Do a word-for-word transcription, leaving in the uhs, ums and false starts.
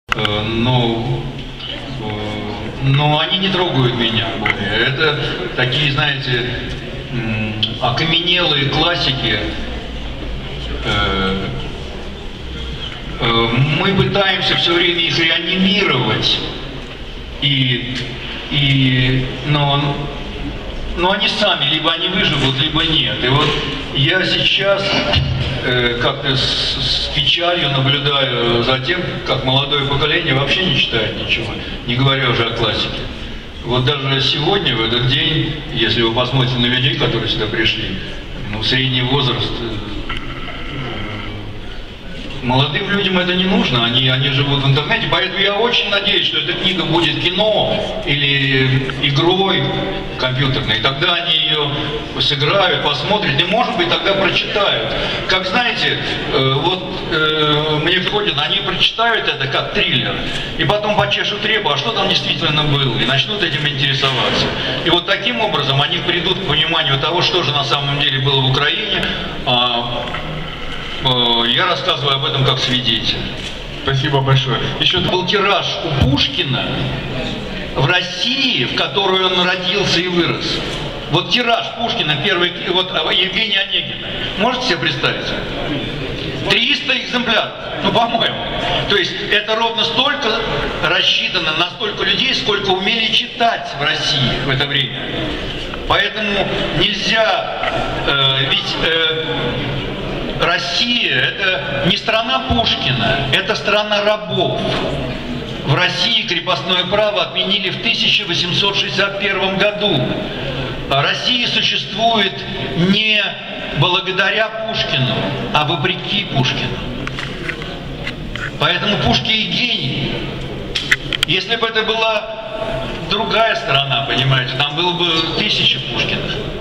Но, но они не трогают меня более. Это такие, знаете, окаменелые классики. Мы пытаемся все время их реанимировать, и, и, но, но они сами, либо они выживут, либо нет. И вот я сейчас э, как-то с, с печалью наблюдаю за тем, как молодое поколение вообще не читает ничего, не говоря уже о классике. Вот даже сегодня, в этот день, если вы посмотрите на людей, которые сюда пришли, ну, средний возраст, молодым людям это не нужно, они, они живут в интернете, поэтому я очень надеюсь, что эта книга будет кино или игрой компьютерной, и тогда они ее сыграют, посмотрят, и, может быть, тогда прочитают. Как знаете, э, вот э, мне входят, они прочитают это как триллер, и потом почешут репу, а что там действительно было, и начнут этим интересоваться. И вот таким образом они придут к пониманию того, что же на самом деле было в Украине. а, Я рассказываю об этом как свидетель. Спасибо большое. Еще был тираж у Пушкина в России, в которой он родился и вырос. Вот тираж Пушкина, первый, вот Евгения Онегина. Можете себе представить? триста экземпляров, ну, по-моему. То есть это ровно столько рассчитано на столько людей, сколько умели читать в России в это время. Поэтому нельзя, э, ведь... Э, Россия – это не страна Пушкина, это страна рабов. В России крепостное право отменили в тысяча восемьсот шестьдесят первом году. Россия существует не благодаря Пушкину, а вопреки Пушкину. Поэтому Пушкин и гений. Если бы это была другая страна, понимаете, там было бы тысячи Пушкиных.